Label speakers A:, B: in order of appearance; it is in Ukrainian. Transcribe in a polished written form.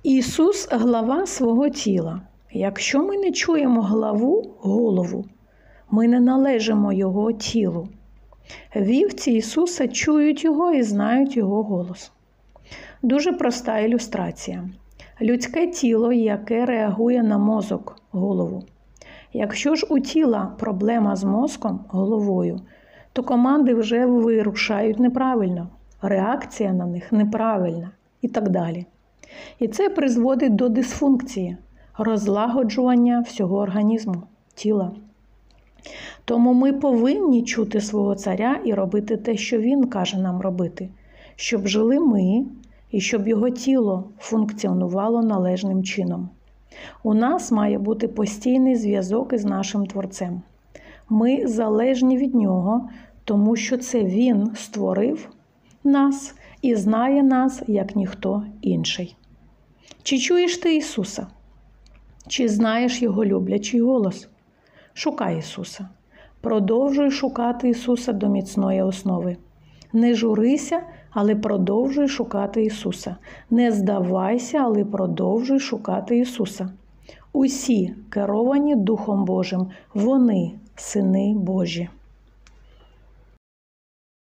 A: Ісус – глава свого тіла. Якщо ми не чуємо голову, ми не належимо Його тілу. Вівці Ісуса чують Його і знають Його голос. Дуже проста ілюстрація. Людське тіло, яке реагує на мозок, голову. Якщо ж у тіла проблема з мозком, головою, то команди вже вирушають неправильно, реакція на них неправильна і так далі. І це призводить до дисфункції, розлагоджування всього організму, тіла. Тому ми повинні чути свого царя і робити те, що він каже нам робити, щоб жили ми і щоб його тіло функціонувало належним чином. У нас має бути постійний зв'язок із нашим Творцем. Ми залежні від Нього, тому що це Він створив нас і знає нас, як ніхто інший. Чи чуєш ти Ісуса? Чи знаєш Його люблячий голос? Шукай Ісуса. Продовжуй шукати Ісуса до міцної основи. Не журися, але продовжуй шукати Ісуса. Не здавайся, але продовжуй шукати Ісуса. Усі керовані Духом Божим, вони – сини Божі.